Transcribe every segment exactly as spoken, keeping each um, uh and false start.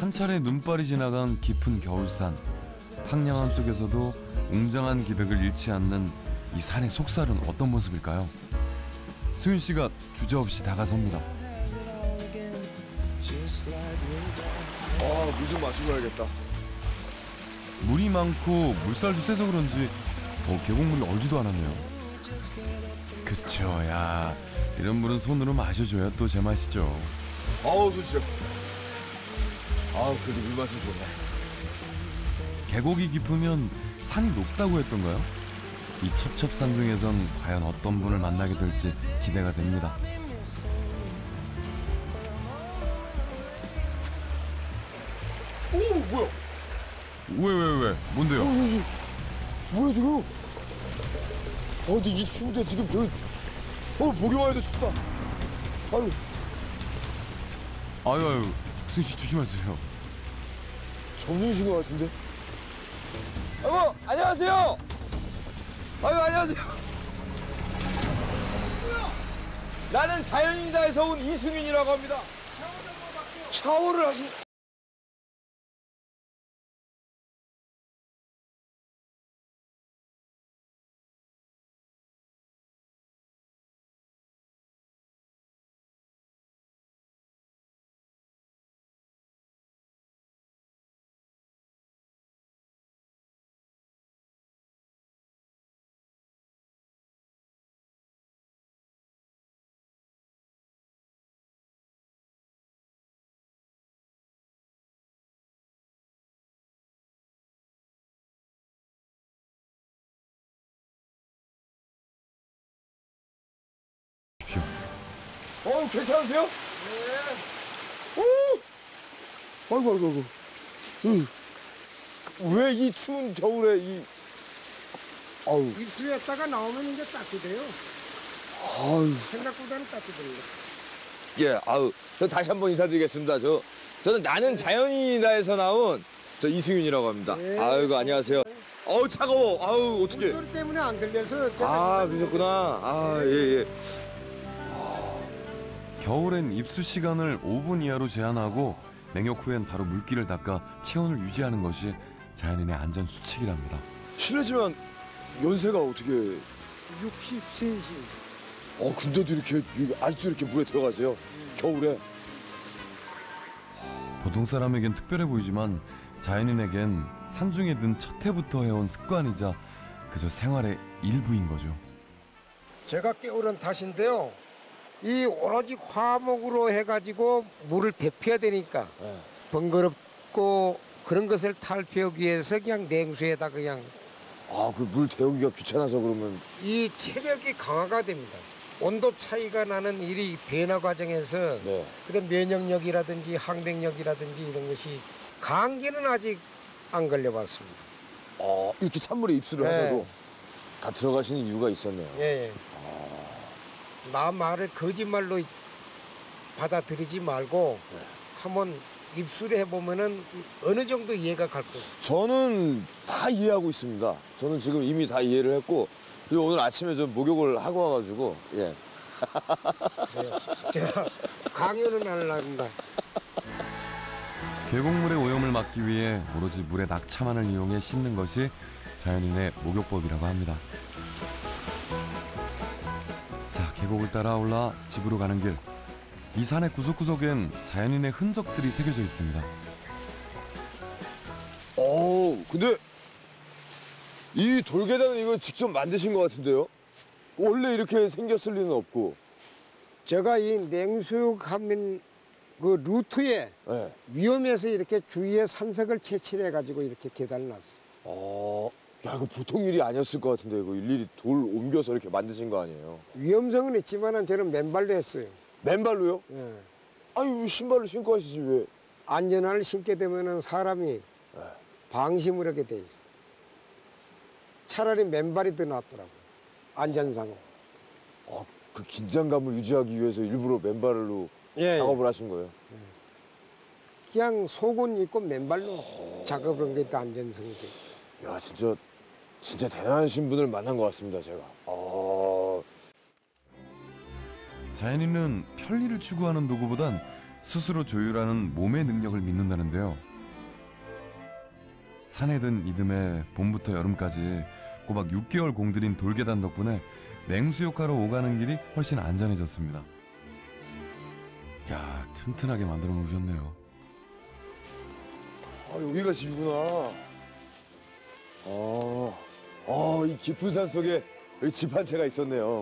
한 차례 눈발이 지나간 깊은 겨울산. 황량함 속에서도 웅장한 기백을 잃지 않는 이 산의 속살은 어떤 모습일까요? 수윤 씨가 주저없이 다가섭니다. 아, 물 좀 마시고 가야겠다. 물이 많고 물살도 세서 그런지 어, 계곡물이 얼지도 않았네요. 그쵸, 야 이런 물은 손으로 마셔줘야 또 제맛이죠. 아우, 손 시려. 아우, 그래도 물 맛은 좋네. 계곡이 깊으면 산이 높다고 했던가요? 이 첩첩산 중에선 과연 어떤 분을 만나게 될지 기대가 됩니다. 오, 뭐야? 왜, 왜, 왜? 뭔데요? 어, 뭐야, 뭐야 지금? 아, 근데 이 추운데 지금 저기 어, 보기만 해도 춥다. 아유, 아유, 아유, 수윤 씨 조심하세요. 점령이신 것 같은데? 아이고, 안녕하세요. 아유, 안녕하세요. 나는 자연이다에서 온 이승윤이라고 합니다. 샤워를 하시. 어, 괜찮으세요? 네. 오! 아이고, 아이고, 아이고. 왜 이 추운 겨울에 이. 아우. 입술에다가 나오면 이제 따뜻해요. 아유. 생각보다는 따뜻해요. 예, 아우. 저 다시 한번 인사드리겠습니다. 저, 저는 나는 자연이다에서 나온 저 이승윤이라고 합니다. 네. 아이고, 안녕하세요. 아우, 차가워. 아우, 어떡해. 물소리 때문에 안 들려서. 아, 그러셨구나. 아, 예, 예. 겨울엔 입수 시간을 오 분 이하로 제한하고 맹욕 후엔 바로 물기를 닦아 체온을 유지하는 것이 자연인의 안전 수칙이랍니다. 실례지만 연세가 어떻게? 육십세 시. 어, 근데도 이렇게 아직도 이렇게 물에 들어가세요? 음. 겨울에? 보통 사람에겐 특별해 보이지만 자연인에겐 산중에 든 첫 해부터 해온 습관이자 그저 생활의 일부인 거죠. 제가 깨우른 탓인데요. 이 오로지 화목으로 해가지고 물을 데펴야 되니까 네. 번거롭고 그런 것을 탈피하기 위해서 그냥 냉수에다 그냥. 아, 그 물 데우기가 귀찮아서 그러면. 이 체력이 강화가 됩니다. 온도 차이가 나는 일이 변화 과정에서 네. 그런 면역력이라든지 항백력이라든지 이런 것이 감기는 아직 안 걸려봤습니다. 아, 이렇게 찬물에 입수를 네. 하셔도 다 들어가시는 이유가 있었네요. 예. 나 말을 거짓말로 받아들이지 말고 네. 한번 입수를 해보면은 어느 정도 이해가 갈 거예요. 저는 다 이해하고 있습니다. 저는 지금 이미 다 이해를 했고, 그리고 오늘 아침에 좀 목욕을 하고 와가지고, 예. 그래요. 제가 강연을 하려는다. 계곡물의 오염을 막기 위해 오로지 물의 낙차만을 이용해 씻는 것이 자연인의 목욕법이라고 합니다. 자, 계곡을 따라 올라 집으로 가는 길. 이 산의 구석구석엔 자연인의 흔적들이 새겨져 있습니다. 오, 근데 이 돌계단은 이거 직접 만드신 것 같은데요? 원래 이렇게 생겼을 리는 없고. 제가 이 냉수육하면 그 루트에 네. 위험해서 이렇게 주위에 산석을 채취해 가지고 이렇게 계단을 놨어요. 어, 야, 이거 보통 일이 아니었을 것 같은데 이거 일일이 돌 옮겨서 이렇게 만드신 거 아니에요? 위험성은 있지만은 저는 맨발로 했어요. 맨발로요? 예. 아니, 왜 신발을 신고 하시지 왜? 안전화를 신게 되면은 사람이 네. 방심을 하게 돼 있어요. 차라리 맨발이 더 낫더라고요. 안전상. 아, 그 긴장감을 유지하기 위해서 일부러 맨발로 예, 작업을 하신 거예요? 그냥 속옷 입고 맨발로 작업을 한 게 더 안전성이 돼. 야, 진짜 진짜 대단하신 분을 만난 것 같습니다, 제가. 아... 자연인은 편리를 추구하는 도구보단 스스로 조율하는 몸의 능력을 믿는다는데요. 산에 든 이듬해 봄부터 여름까지 꼬박 육 개월 공들인 돌계단 덕분에 냉수욕하러 오가는 길이 훨씬 안전해졌습니다. 야, 튼튼하게 만들어 놓으셨네요. 아, 여기가 집이구나. 아, 아, 이 깊은 산 속에 여기 집 한 채가 있었네요.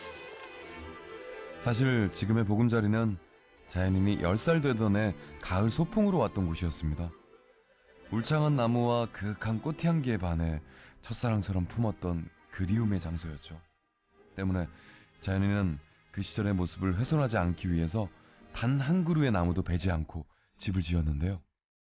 사실 지금의 보금자리는 자연인이 열 살 되던 해 가을 소풍으로 왔던 곳이었습니다. 울창한 나무와 그윽한 꽃향기에 반해 첫사랑처럼 품었던 그리움의 장소였죠. 때문에 자연인은 그 시절의 모습을 훼손하지 않기 위해서 단 한 그루의 나무도 베지 않고 집을 지었는데요.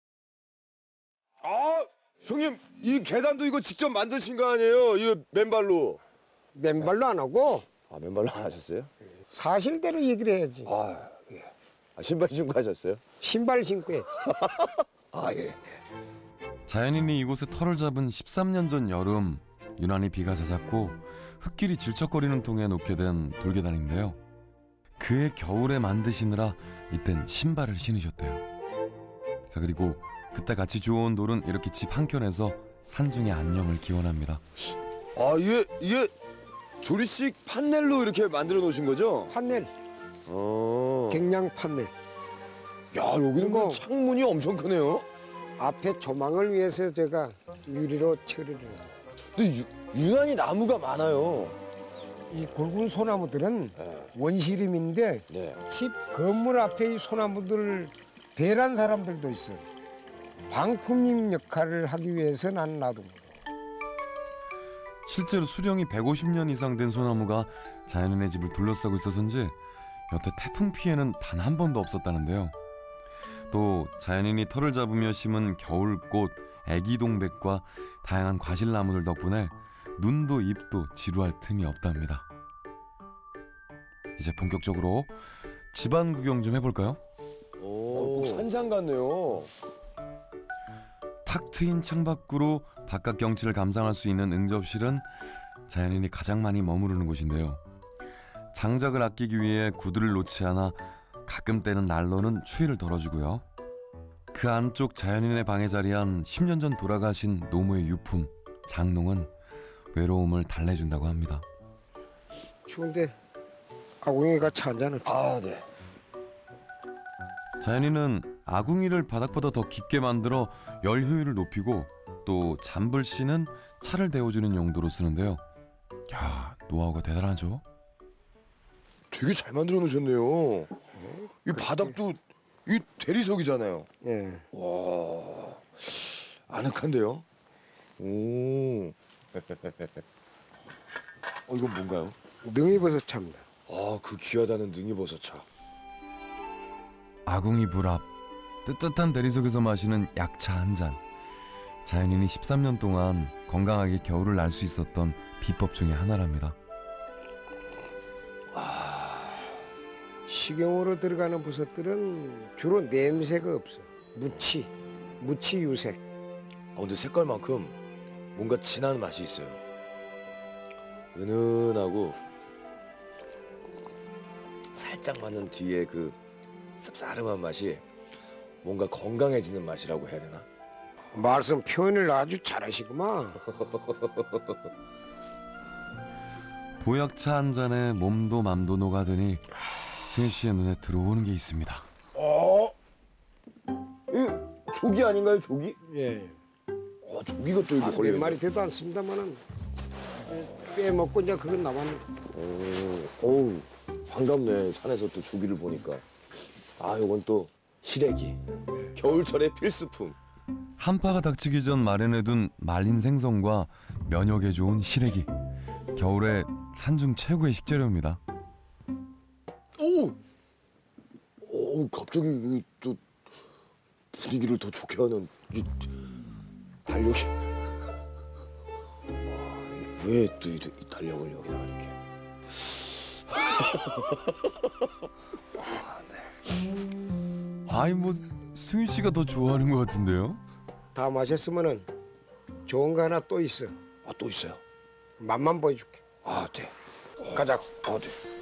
아, 형님, 이 계단도 이거 직접 만드신 거 아니에요? 이 맨발로. 맨발로 안 하고 아, 맨발로 안 하셨어요? 사실대로 얘기를 해야지. 아, 예. 아, 신발 신고 하셨어요? 신발 신고 했지. 아, 예. 자연인이 이곳에 터를 잡은 십삼 년 전 여름, 유난히 비가 잦았고 흙길이 질척거리는 통에 놓게 된 돌계단인데요. 그해 겨울에 만드시느라 이땐 신발을 신으셨대요. 자, 그리고 그때 같이 주워온 돌은 이렇게 집 한켠에서 산중의 안녕을 기원합니다. 아, 이게, 이게 조리식 판넬로 이렇게 만들어 놓으신 거죠? 판넬, 어. 갱량 판넬. 야, 여기는 뭐 이거- 창문이 엄청 크네요. 앞에 조망을 위해서 제가 유리로 처리를 해요. 근데 유, 유난히 나무가 많아요. 이 굵은 소나무들은 원시림인데 네. 집 건물 앞에 이 소나무들을 배란 사람들도 있어요. 방풍림 역할을 하기 위해서 난 놔둔 거예요. 실제로 수령이 백오십 년 이상 된 소나무가 자연인의 집을 둘러싸고 있어서인지 여태 태풍 피해는 단 한 번도 없었다는데요. 또 자연인이 털을 잡으며 심은 겨울꽃, 애기동백과 다양한 과실나무들 덕분에 눈도 입도 지루할 틈이 없답니다. 이제 본격적으로 집안 구경 좀 해볼까요? 오, 꼭 산장 같네요. 탁 트인 창밖으로 바깥 경치를 감상할 수 있는 응접실은 자연인이 가장 많이 머무르는 곳인데요. 장작을 아끼기 위해 구두를 놓지 않아 가끔 떼는 난로는 추위를 덜어주고요. 그 안쪽 자연인의 방에 자리한 십 년 전 돌아가신 노모의 유품, 장롱은 외로움을 달래준다고 합니다. 추운데 아궁이가 차 한잔 없지. 아, 네. 자연인은 아궁이를 바닥보다 더 깊게 만들어 열 효율을 높이고 또 잠불씨는 차를 데워주는 용도로 쓰는데요. 야, 노하우가 대단하죠? 되게 잘 만들어 놓으셨네요. 이 바닥도 이 대리석이잖아요. 예. 와, 아늑한데요? 오. 어, 이건 뭔가요? 능이버섯 차입니다. 아, 그 귀하다는 능이버섯차. 아궁이 불 앞, 뜨뜻한 대리석에서 마시는 약차 한 잔. 자연인이 십삼 년 동안 건강하게 겨울을 날 수 있었던 비법 중에 하나랍니다. 식용으로 들어가는 버섯들은 주로 냄새가 없어. 무치, 무치 유색. 아, 근데 색깔만큼 뭔가 진한 맛이 있어요. 은은하고 살짝 맞는 뒤에 그 쌉싸름한 맛이 뭔가 건강해지는 맛이라고 해야 되나? 말씀 표현을 아주 잘하시구만. 보약차 한 잔에 몸도 맘도 녹아드니 승윤 씨의 눈에 들어오는 게 있습니다. 어? 이 조기 아닌가요, 조기? 예. 어, 조기가 또 이거 아, 걸려. 몇 마리 돼도 않습니다만은 빼먹고 이제 그건 남았네. 오, 어우, 반갑네. 산에서 또 조기를 보니까. 아, 요건 또 시래기. 겨울철의 필수품. 한파가 닥치기 전 마련해둔 말린 생선과 면역에 좋은 시래기. 겨울에 산중 최고의 식재료입니다. 오! 오, 갑자기 이또 분위기를 더 좋게 하는 이 달력이. 왜 또 이 달력을 여기다 이렇게. 아이 뭐 승윤 씨가 더 좋아하는 것 같은데요? 다 마셨으면은 좋은 거 하나 또 있어. 아, 또 있어요? 맛만 보여줄게. 아, 네. 가자. 아, 네.